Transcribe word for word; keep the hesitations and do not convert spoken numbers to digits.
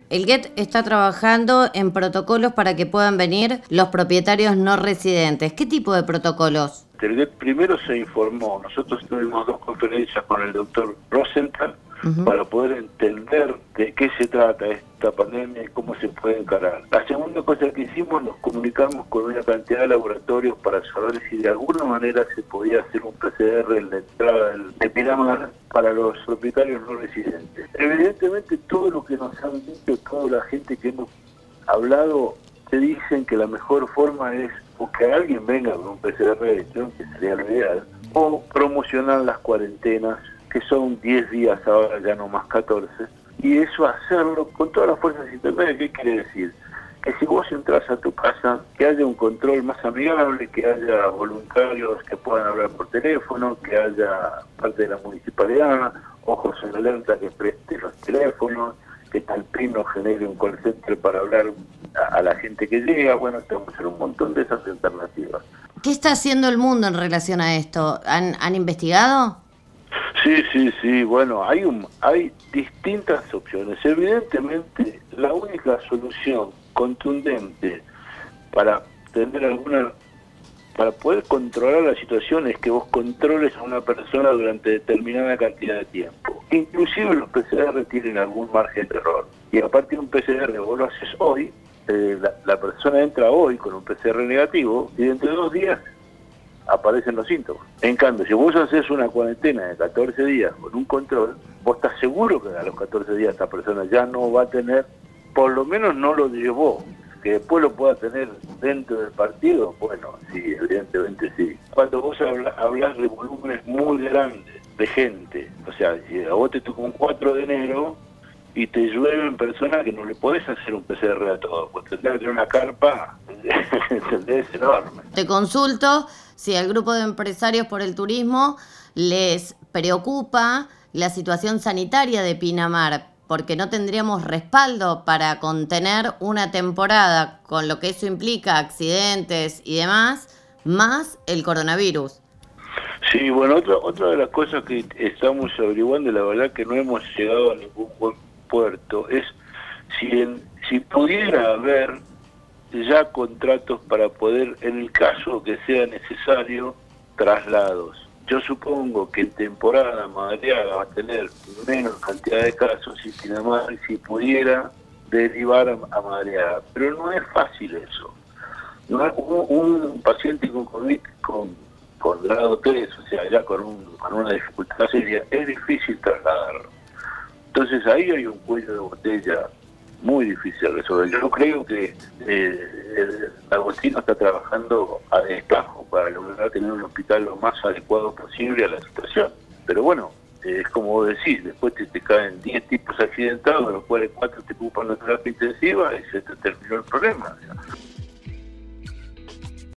El G E T está trabajando en protocolos para que puedan venir los propietarios no residentes. ¿Qué tipo de protocolos? El G E T primero se informó. Nosotros tuvimos dos conferencias con el doctor Rosenthal uh-huh. para poder entender de qué se trata esta pandemia y cómo se puede encarar. La segunda cosa que hicimos, nos comunicamos con una cantidad de laboratorios para saber si de alguna manera se podía hacer un P C R en la entrada de Pinamar para los propietarios no residentes. Evidentemente todo lo que nos han dicho, toda la gente que hemos hablado, te dicen que la mejor forma es o que alguien venga con un P C R hecho, que sería lo ideal, o promocionar las cuarentenas, que son diez días ahora, ya no más catorce, y eso hacerlo con todas las fuerzas intermedias. ¿Qué quiere decir? Que si vos entras a tu casa, que haya un control más amigable, que haya voluntarios que puedan hablar por teléfono, que haya parte de la municipalidad, ojos en alerta que preste los teléfonos, que Talpino genere un call center para hablar a, a la gente que llega. Bueno, tenemos que hacer un montón de esas alternativas. ¿Qué está haciendo el mundo en relación a esto? ¿Han, han investigado? Sí, sí, sí, bueno, hay un, hay distintas opciones. Evidentemente, la única solución contundente para tener alguna, para poder controlar la situación es que vos controles a una persona durante determinada cantidad de tiempo. Inclusive los P C R tienen algún margen de error. Y aparte de un P C R, vos lo haces hoy, eh, la, la persona entra hoy con un P C R negativo y dentro de dos días aparecen los síntomas. En cambio, si vos haces una cuarentena de catorce días con un control, vos estás seguro que a los catorce días esta persona ya no va a tener, por lo menos no lo llevó. Que después lo pueda tener dentro del partido, bueno, sí, evidentemente sí. Cuando vos habla, hablas de volúmenes muy grandes de gente, o sea, si a vos te tocó un cuatro de enero y te llueven personas que no le podés hacer un P C R a todos, pues tendrás que tener una carpa, es enorme. Te consulto si al grupo de empresarios por el turismo les preocupa la situación sanitaria de Pinamar, porque no tendríamos respaldo para contener una temporada con lo que eso implica, accidentes y demás, más el coronavirus. Sí, bueno, otra, otra de las cosas que estamos averiguando, y la verdad que no hemos llegado a ningún buen puerto, es si, en, si pudiera haber ya contratos para poder, en el caso que sea necesario, traslados. Yo supongo que en temporada Madariaga va a tener menos cantidad de casos y Pinamar, si pudiera, derivar a, a Madariaga. Pero no es fácil eso. No es un, un paciente con COVID con, con grado tres, o sea, ya con, un, con una dificultad seria, es difícil trasladarlo. Entonces ahí hay un cuello de botella muy difícil de resolver. Yo creo que eh, el Agostino está trabajando a destajo para lograr tener un hospital lo más adecuado posible a la situación. Pero bueno, eh, es como vos decís, después te, te caen diez tipos accidentados, de los cuales cuatro te ocupan la terapia intensiva y se te terminó el problema. O sea.